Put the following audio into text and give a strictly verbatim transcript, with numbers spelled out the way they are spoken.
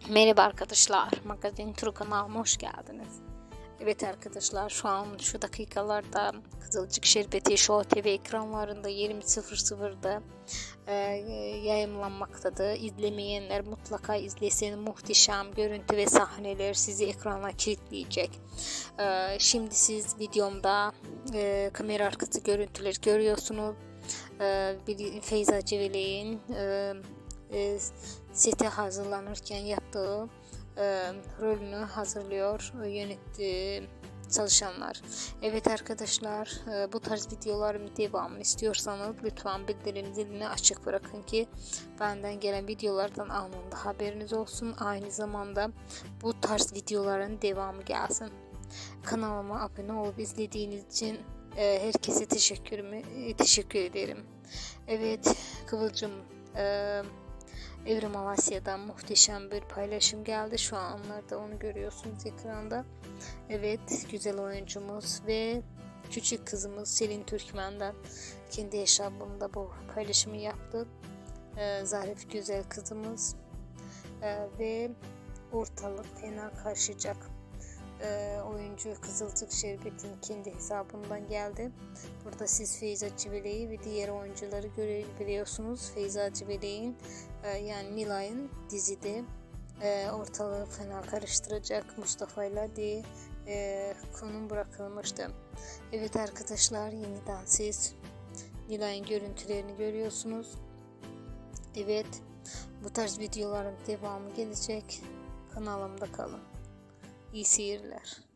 Merhaba arkadaşlar, Magazin Turu kanalıma hoş geldiniz. Evet arkadaşlar, şu an şu dakikalarda Kızılcık Şerbeti Show T V ekranlarında yirmi sıfır sıfırda e, yayınlanmaktadır. İzlemeyenler mutlaka izlesin. Muhteşem görüntü ve sahneler sizi ekrana kilitleyecek. E, şimdi siz videomda e, kamera arkası görüntüler görüyorsunuz. E, bir Feyza Civelek'in e, e, sete hazırlanırken yaptığı e, rolünü hazırlıyor yönetti çalışanlar. Evet arkadaşlar, e, bu tarz videoların devamını istiyorsanız lütfen bildirim zilini açık bırakın ki benden gelen videolardan anında haberiniz olsun. Aynı zamanda bu tarz videoların devamı gelsin. Kanalıma abone olup izlediğiniz için e, herkese teşekkürümü teşekkür ederim. Evet, Kıvılcım e, Evrim Alasya'dan muhteşem bir paylaşım geldi. Şu an onlarda onu görüyorsunuz ekranda. Evet, güzel oyuncumuz ve küçük kızımız Selin Türkmen'den kendi hesabında bu paylaşımı yaptı. Ee, Zarif güzel kızımız ee, ve ortalık fena karışacak. Ee, oyuncu Kızılcık Şerbeti'nin kendi hesabından geldi. Burada siz Feyza Civelek'i ve diğer oyuncuları görebiliyorsunuz. Feyza Civelek'in e, yani Nilay'ın dizide e, ortalığı fena karıştıracak Mustafa'yla diye e, konum bırakılmıştı. Evet arkadaşlar, yeniden siz Nilay'ın görüntülerini görüyorsunuz. Evet, bu tarz videoların devamı gelecek. Kanalımda kalın. İyi seyirler.